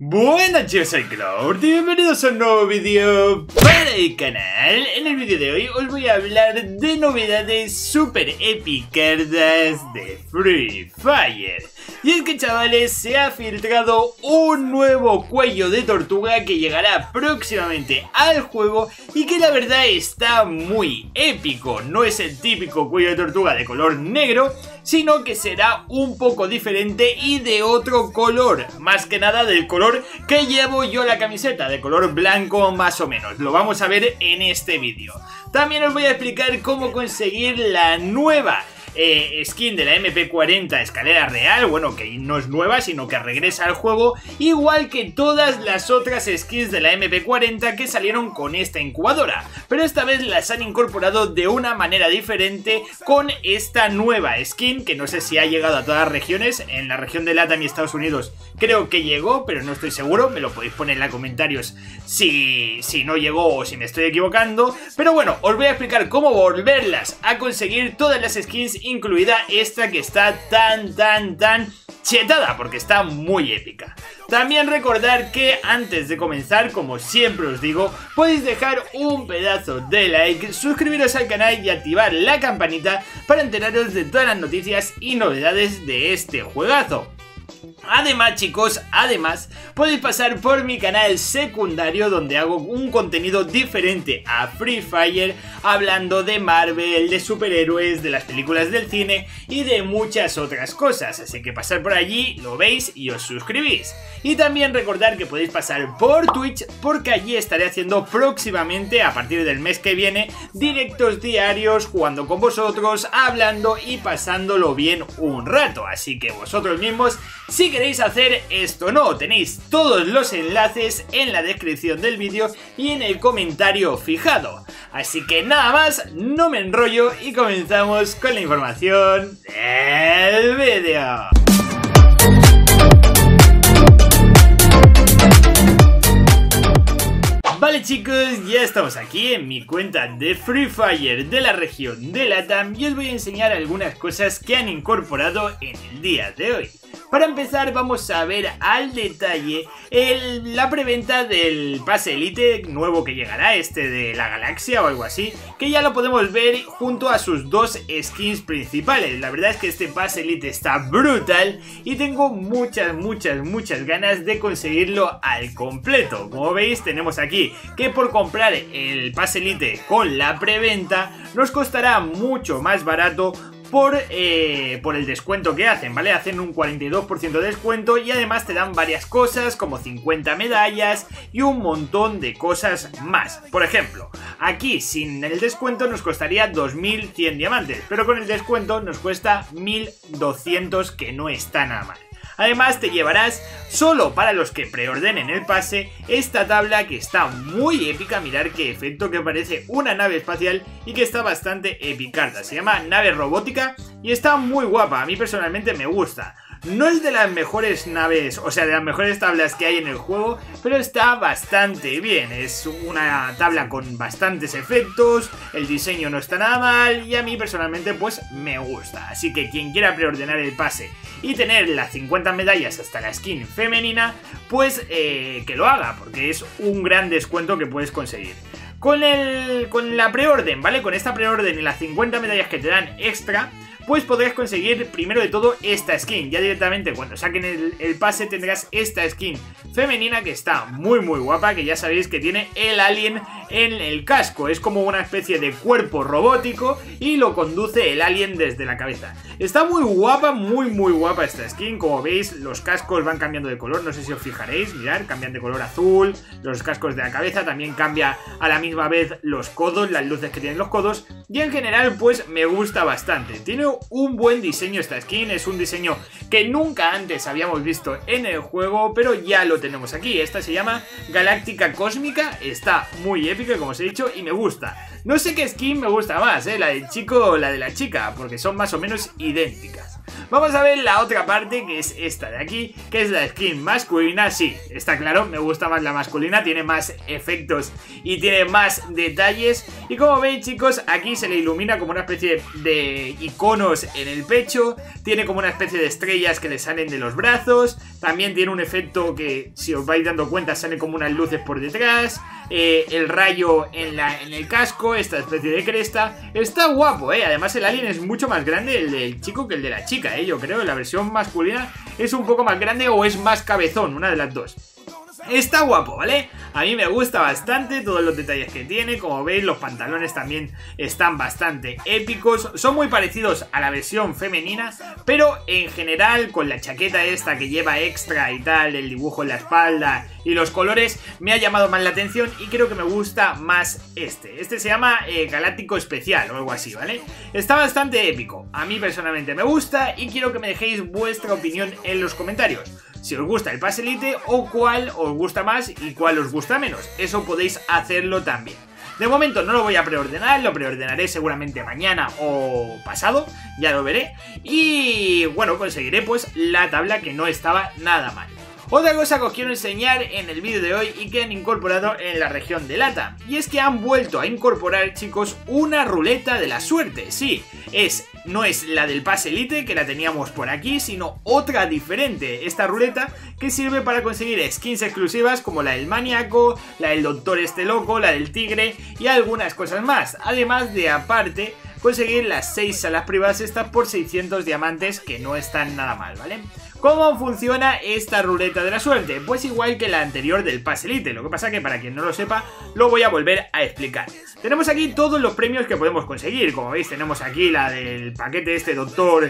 Buenas, yo soy Cloud y bienvenidos a un nuevo vídeo para el canal. En el vídeo de hoy os voy a hablar de novedades super épicas de Free Fire. Y es que, chavales, se ha filtrado un nuevo cuello de tortuga que llegará próximamente al juego y que la verdad está muy épico. No es el típico cuello de tortuga de color negro, sino que será un poco diferente y de otro color, más que nada del color que llevo yo la camiseta, de color blanco más o menos. Lo vamos a ver en este vídeo. También os voy a explicar cómo conseguir la nueva skin de la MP40 escalera real, bueno, que no es nueva sino que regresa al juego, igual que todas las otras skins de la MP40 que salieron con esta incubadora, pero esta vez las han incorporado de una manera diferente con esta nueva skin, que no sé si ha llegado a todas las regiones. En la región de LATAM y Estados Unidos creo que llegó, pero no estoy seguro, me lo podéis poner en los comentarios si no llegó o si me estoy equivocando, pero bueno, os voy a explicar cómo volverlas a conseguir todas las skins, incluida esta que está tan chetada, porque está muy épica. También recordar que antes de comenzar, como siempre os digo, podéis dejar un pedazo de like, suscribiros al canal y activar la campanita para enteraros de todas las noticias y novedades de este juegazo. Además, chicos, podéis pasar por mi canal secundario donde hago un contenido diferente a Free Fire, hablando de Marvel, de superhéroes, de las películas del cine y de muchas otras cosas. Así que pasar por allí, lo veis y os suscribís. Y también recordar que podéis pasar por Twitch, porque allí estaré haciendo próximamente, a partir del mes que viene, directos diarios, jugando con vosotros, hablando y pasándolo bien un rato. Así que vosotros mismos, si queréis hacer esto, no, tenéis todos los enlaces en la descripción del vídeo y en el comentario fijado. Así que nada más, no me enrollo y comenzamos con la información del vídeo. Vale, chicos, ya estamos aquí en mi cuenta de Free Fire de la región de LATAM y os voy a enseñar algunas cosas que han incorporado en el día de hoy. Para empezar, vamos a ver al detalle la preventa del pase Elite nuevo que llegará, de la galaxia o algo así, que ya lo podemos ver junto a sus dos skins principales. La verdad es que este pase Elite está brutal y tengo muchas ganas de conseguirlo al completo. Como veis, tenemos aquí que por comprar el pase Elite con la preventa nos costará mucho más barato por el descuento que hacen, ¿vale? Hacen un 42% de descuento y además te dan varias cosas como 50 medallas y un montón de cosas más. Por ejemplo, aquí sin el descuento nos costaría 2100 diamantes, pero con el descuento nos cuesta 1200, que no está nada mal. Además te llevarás, solo para los que preordenen el pase, esta tabla que está muy épica. Mirad qué efecto, que parece una nave espacial y que está bastante epicarda. Se llama nave robótica y está muy guapa, a mí personalmente me gusta. No es de las mejores naves, o sea, de las mejores tablas que hay en el juego, pero está bastante bien. Es una tabla con bastantes efectos, el diseño no está nada mal y a mí personalmente pues me gusta. Así que quien quiera preordenar el pase y tener las 50 medallas hasta la skin femenina, pues que lo haga, porque es un gran descuento que puedes conseguir. Con la preorden, ¿vale? Con esta preorden y las 50 medallas que te dan extra, pues podrás conseguir primero de todo esta skin. Ya directamente cuando saquen el pase tendrás esta skin femenina que está muy guapa, que ya sabéis que tiene el alien en el casco. Es como una especie de cuerpo robótico y lo conduce el alien desde la cabeza. Está muy guapa, muy guapa esta skin. Como veis, los cascos van cambiando de color, no sé si os fijaréis, mirad, cambian de color azul. Los cascos de la cabeza también cambia a la misma vez los codos, las luces que tienen los codos. Y en general pues me gusta bastante. Tiene un buen diseño esta skin, es un diseño que nunca antes habíamos visto en el juego, pero ya lo tenemos aquí. Esta se llama Galáctica Cósmica, está muy épica como os he dicho y me gusta. No sé qué skin me gusta más, la del chico o la de la chica, porque son más o menos idénticas. Vamos a ver la otra parte, que es esta de aquí, que es la skin masculina. Sí, está claro, me gusta más la masculina, tiene más efectos y tiene más detalles. Y como veis, chicos, aquí se le ilumina como una especie de iconos en el pecho, tiene como una especie de estrellas que le salen de los brazos, también tiene un efecto que, si os vais dando cuenta, sale como unas luces por detrás, el rayo en el casco, esta especie de cresta. Está guapo, además el alien es mucho más grande, el del chico, que el de la chica, yo creo. La versión masculina es un poco más grande o es más cabezón, una de las dos. Está guapo, ¿vale? A mí me gusta bastante todos los detalles que tiene. Como veis, los pantalones también están bastante épicos. Son muy parecidos a la versión femenina, pero en general, con la chaqueta esta que lleva extra y tal, el dibujo en la espalda y los colores, me ha llamado más la atención y creo que me gusta más este. Este se llama Galáctico Especial o algo así, ¿vale? Está bastante épico. A mí personalmente me gusta y quiero que me dejéis vuestra opinión en los comentarios. Si os gusta el Pase Elite o cuál os gusta más y cuál os gusta menos. Eso podéis hacerlo también. De momento no lo voy a preordenar, lo preordenaré seguramente mañana o pasado, ya lo veré. Y bueno, conseguiré pues la tabla, que no estaba nada mal. Otra cosa que os quiero enseñar en el vídeo de hoy y que han incorporado en la región de LATAM, y es que han vuelto a incorporar, chicos, una ruleta de la suerte. Sí, no es la del Pase Elite, que la teníamos por aquí, sino otra diferente. Esta ruleta que sirve para conseguir skins exclusivas como la del Maníaco, la del Doctor este loco, la del Tigre y algunas cosas más. Además de, aparte, conseguir las 6 salas privadas estas por 600 diamantes, que no están nada mal, ¿vale? ¿Cómo funciona esta ruleta de la suerte? Pues igual que la anterior del Pase Elite, lo que pasa que, para quien no lo sepa, lo voy a volver a explicar. Tenemos aquí todos los premios que podemos conseguir. Como veis, tenemos aquí la del paquete este Doctor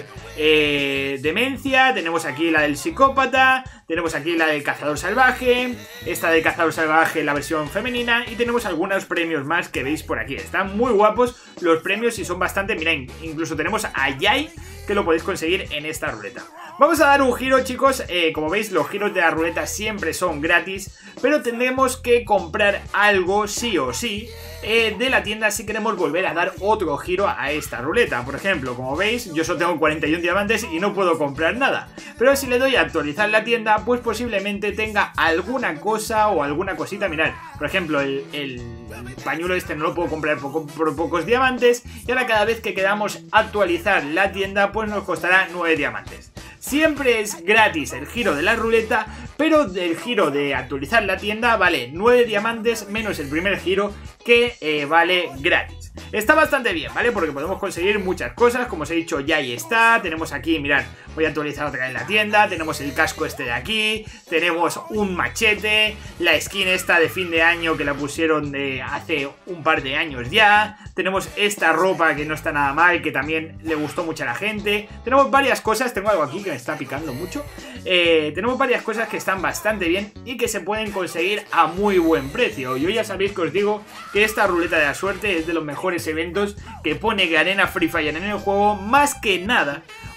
Demencia, tenemos aquí la del Psicópata, tenemos aquí la del Cazador Salvaje, esta del Cazador Salvaje, la versión femenina, y tenemos algunos premios más que veis por aquí. Están muy guapos los premios y son bastante, mirad, incluso tenemos a Yai, que lo podéis conseguir en esta ruleta. Vamos a dar un giro, chicos. Como veis, los giros de la ruleta siempre son gratis, pero tendremos que comprar algo sí o sí de la tienda si queremos volver a dar otro giro a esta ruleta. Por ejemplo, como veis, yo solo tengo 41 diamantes y no puedo comprar nada, pero si le doy a actualizar la tienda, pues posiblemente tenga alguna cosa o alguna cosita. Mirad, por ejemplo, el pañuelo este no lo puedo comprar por pocos diamantes, y ahora cada vez que queramos actualizar la tienda, pues nos costará 9 diamantes. Siempre es gratis el giro de la ruleta, pero del giro de actualizar la tienda vale 9 diamantes menos el primer giro, que vale gratis. Está bastante bien, ¿vale? Porque podemos conseguir muchas cosas, como os he dicho, ya ahí está. Tenemos aquí, mirad, voy a actualizar otra vez la tienda. Tenemos el casco este de aquí, tenemos un machete, la skin esta de fin de año que la pusieron de hace un par de años ya. Tenemos esta ropa que no está nada mal, que también le gustó mucho a la gente. Tenemos varias cosas, tengo algo aquí que me está picando mucho. Tenemos varias cosas que están bastante bien y que se pueden conseguir a muy buen precio. Yo ya sabéis que os digo que esta ruleta de la suerte es de los mejores eventos que pone Garena Free Fire en el juego, más que nada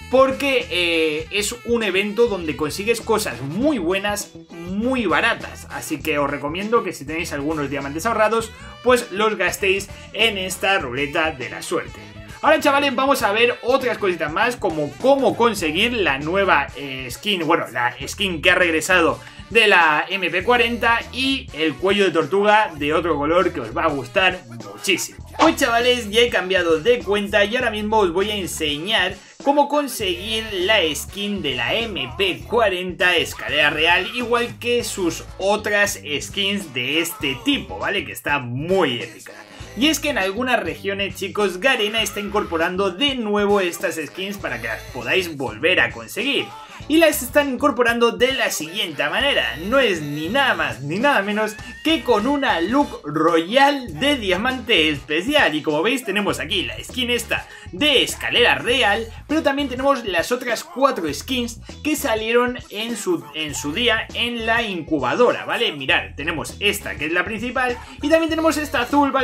porque es un evento donde consigues cosas muy buenas, muy baratas. Así que os recomiendo que si tenéis algunos diamantes ahorrados, pues los gastéis en esta ruleta de la suerte. Ahora, chavales, vamos a ver otras cositas más, como cómo conseguir la nueva skin, bueno, la skin que ha regresado de la MP40 y el cuello de tortuga de otro color que os va a gustar muchísimo. Pues, chavales, ya he cambiado de cuenta y ahora mismo os voy a enseñar cómo conseguir la skin de la MP40 Escalera Real, igual que sus otras skins de este tipo, ¿vale? Que está muy épica. Y es que en algunas regiones, chicos, Garena está incorporando de nuevo estas skins para que las podáis volver a conseguir. Y las están incorporando de la siguiente manera. No es ni nada más ni nada menos que con una look royal de diamante especial. Y como veis, tenemos aquí la skin esta de Escalera Real, pero también tenemos las otras 4 skins que salieron en su día en la incubadora, ¿vale? Mirad, tenemos esta que es la principal y también tenemos esta azul, ¿vale? Que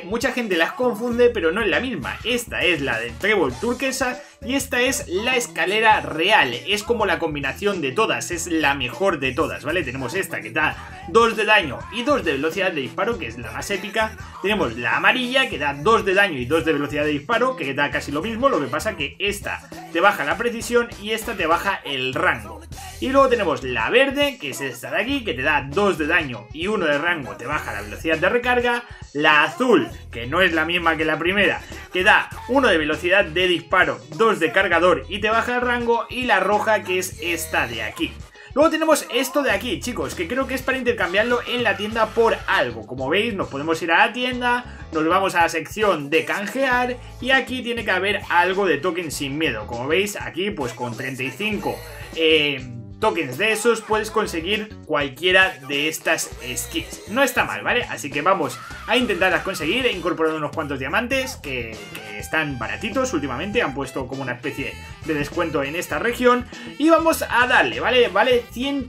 mucha gente las confunde, pero no es la misma. Esta es la del trébol turquesa y esta es la escalera real. Es como la combinación de todas, es la mejor de todas, ¿vale? Tenemos esta que da 2 de daño y 2 de velocidad de disparo, que es la más épica. Tenemos la amarilla, que da 2 de daño y 2 de velocidad de disparo, que da casi lo mismo. Lo que pasa que esta te baja la precisión y esta te baja el rango. Y luego tenemos la verde, que es esta de aquí, que te da 2 de daño y 1 de rango, te baja la velocidad de recarga. La azul, que no es la misma que la primera, que da 1 de velocidad de disparo, 2 de cargador y te baja el rango. Y la roja, que es esta de aquí. Luego tenemos esto de aquí, chicos, que creo que es para intercambiarlo en la tienda por algo. Como veis, nos podemos ir a la tienda, nos vamos a la sección de canjear y aquí tiene que haber algo de token sin miedo. Como veis, aquí pues con 35 tokens de esos puedes conseguir cualquiera de estas skins. No está mal, ¿vale? Así que vamos a intentarlas conseguir. He incorporado unos cuantos diamantes que están baratitos últimamente. Han puesto como una especie de descuento en esta región. Y vamos a darle, ¿vale? Vale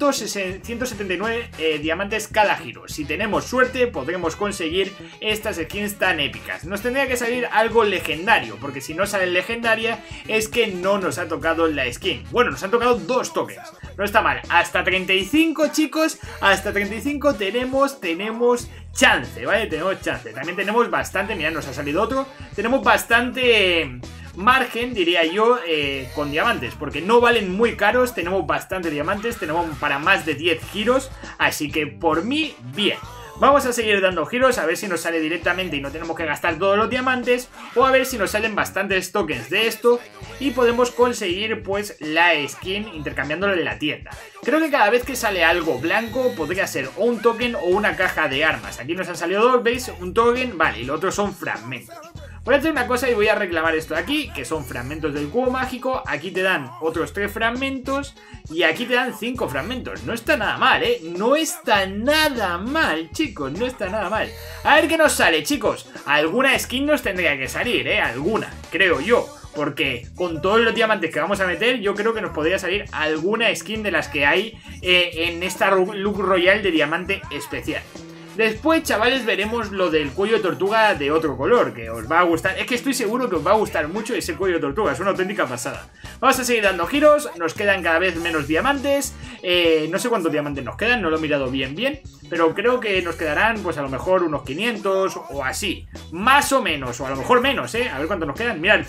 179 diamantes cada giro. Si tenemos suerte podremos conseguir estas skins tan épicas. Nos tendría que salir algo legendario, porque si no sale legendaria es que no nos ha tocado la skin. Bueno, nos han tocado 2 tokens. No está mal, hasta 35, chicos, hasta 35 tenemos chance, ¿vale? Tenemos chance, también tenemos bastante, mirad, nos ha salido otro, tenemos bastante margen, diría yo, con diamantes, porque no valen muy caros, tenemos bastante diamantes, tenemos para más de 10 giros, así que por mí, bien. Vamos a seguir dando giros a ver si nos sale directamente y no tenemos que gastar todos los diamantes, o a ver si nos salen bastantes tokens de esto y podemos conseguir pues la skin intercambiándolo en la tienda. Creo que cada vez que sale algo blanco podría ser o un token o una caja de armas. Aquí nos han salido 2, ¿veis? Un token, vale, y lo otro son fragmentos. Voy a hacer una cosa y voy a reclamar esto de aquí, que son fragmentos del cubo mágico. Aquí te dan otros 3 fragmentos y aquí te dan 5 fragmentos. No está nada mal, ¿eh? No está nada mal, chicos, no está nada mal. A ver qué nos sale, chicos. Alguna skin nos tendría que salir, ¿eh? Alguna, creo yo. Porque con todos los diamantes que vamos a meter, yo creo que nos podría salir alguna skin de las que hay en esta look royal de diamante especial. Después, chavales, veremos lo del cuello de tortuga de otro color, que os va a gustar. Es que estoy seguro que os va a gustar mucho ese cuello de tortuga, es una auténtica pasada. Vamos a seguir dando giros, nos quedan cada vez menos diamantes. No sé cuántos diamantes nos quedan, no lo he mirado bien, pero creo que nos quedarán, pues a lo mejor unos 500 o así. Más o menos, o a lo mejor menos, a ver cuántos nos quedan. Mirad,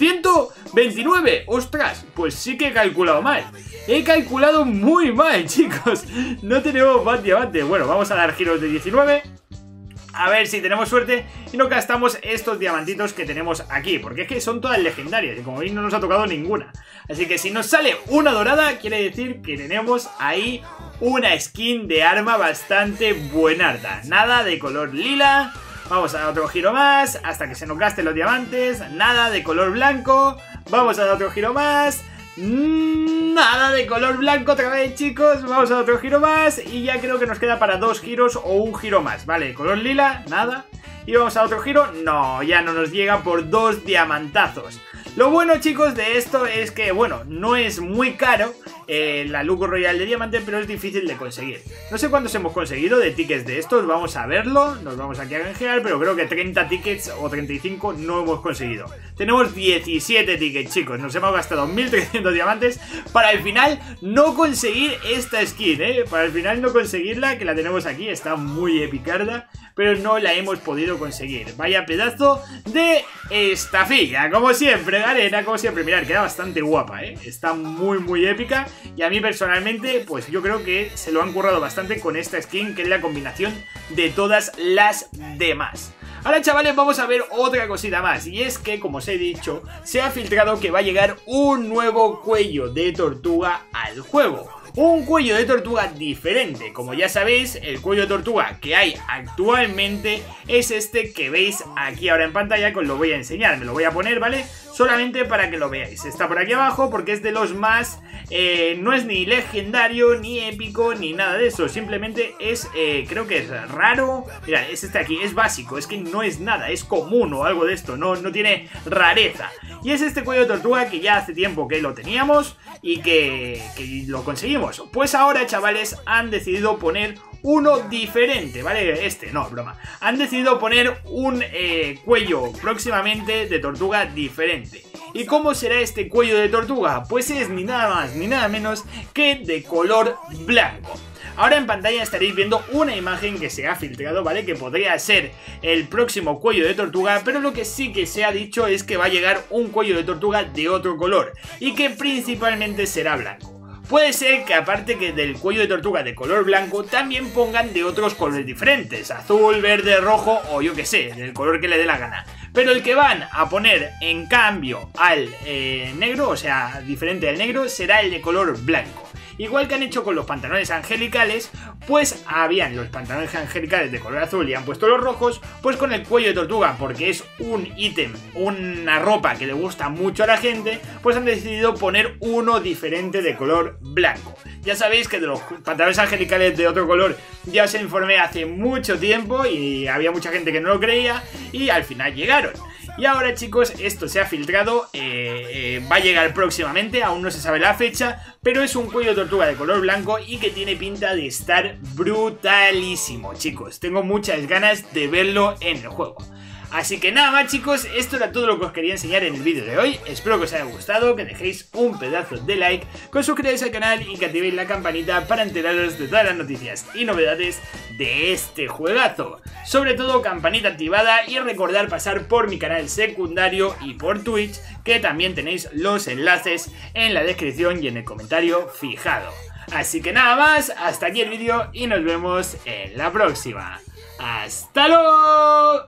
129, ostras, pues sí que he calculado mal. He calculado muy mal, chicos. No tenemos más diamantes. Bueno, vamos a dar giros de 19. A ver si tenemos suerte y no gastamos estos diamantitos que tenemos aquí, porque es que son todas legendarias y como veis no nos ha tocado ninguna. Así que si nos sale una dorada quiere decir que tenemos ahí una skin de arma bastante buenarda. Nada de color lila. Vamos a dar otro giro más hasta que se nos gasten los diamantes. Nada de color blanco. Vamos a dar otro giro más. Nada de color blanco otra vez, chicos. Vamos a otro giro más y ya creo que nos queda para 2 giros o un giro más. Vale, color lila, nada. Y vamos a otro giro, no, ya no nos llega por 2 diamantazos. Lo bueno, chicos, de esto es que, bueno, no es muy caro la look royal de diamante, pero es difícil de conseguir. No sé cuántos hemos conseguido de tickets de estos, vamos a verlo. Nos vamos aquí a canjear, pero creo que 30 tickets o 35 no hemos conseguido. Tenemos 17 tickets, chicos, nos hemos gastado 1300 diamantes para al final no conseguir esta skin, para al final no conseguirla, que la tenemos aquí, está muy epicarda, pero no la hemos podido conseguir. Vaya pedazo de estafilla, como siempre, arena, como siempre. Mirad, queda bastante guapa, está muy épica. Y a mí personalmente, pues yo creo que se lo han currado bastante con esta skin, que es la combinación de todas las demás. Ahora, chavales, vamos a ver otra cosita más, y es que, como os he dicho, se ha filtrado que va a llegar un nuevo cuello de tortuga al juego. Un cuello de tortuga diferente. Como ya sabéis, el cuello de tortuga que hay actualmente es este que veis aquí ahora en pantalla, que os lo voy a enseñar. Me lo voy a poner, ¿vale? Solamente para que lo veáis. Está por aquí abajo porque es de los más... no es ni legendario, ni épico, ni nada de eso. Simplemente es, creo que es raro. Mirad, es este aquí, es básico. Es que no es nada, es común o algo de esto. No tiene rareza. Y es este cuello de tortuga que ya hace tiempo que lo teníamos y que lo conseguimos. Pues ahora, chavales, han decidido poner uno diferente, ¿vale? No, broma. Han decidido poner un cuello próximamente de tortuga diferente. ¿Y cómo será este cuello de tortuga? Pues es ni nada más ni nada menos que de color blanco. Ahora en pantalla estaréis viendo una imagen que se ha filtrado, ¿vale? Que podría ser el próximo cuello de tortuga, pero lo que sí que se ha dicho es que va a llegar un cuello de tortuga de otro color y que principalmente será blanco. Puede ser que aparte que del cuello de tortuga de color blanco también pongan de otros colores diferentes, azul, verde, rojo o yo que sé, del color que le dé la gana. Pero el que van a poner en cambio al negro, o sea, diferente al negro, será el de color blanco. Igual que han hecho con los pantalones angelicales, pues habían los pantalones angelicales de color azul y han puesto los rojos, pues con el cuello de tortuga, porque es un ítem, una ropa que le gusta mucho a la gente, pues han decidido poner uno diferente de color blanco. Ya sabéis que de los pantalones angelicales de otro color ya os informé hace mucho tiempo y había mucha gente que no lo creía y al final llegaron. Y ahora chicos, esto se ha filtrado, va a llegar próximamente, aún no se sabe la fecha, pero es un cuello de tortuga de color blanco y que tiene pinta de estar brutalísimo, chicos. Tengo muchas ganas de verlo en el juego. Así que nada más chicos, esto era todo lo que os quería enseñar en el vídeo de hoy. Espero que os haya gustado, que dejéis un pedazo de like, que os suscribáis al canal y que activéis la campanita para enteraros de todas las noticias y novedades de este juegazo. Sobre todo campanita activada y recordar pasar por mi canal secundario y por Twitch, que también tenéis los enlaces en la descripción y en el comentario fijado. Así que nada más, hasta aquí el vídeo y nos vemos en la próxima. ¡Hasta luego!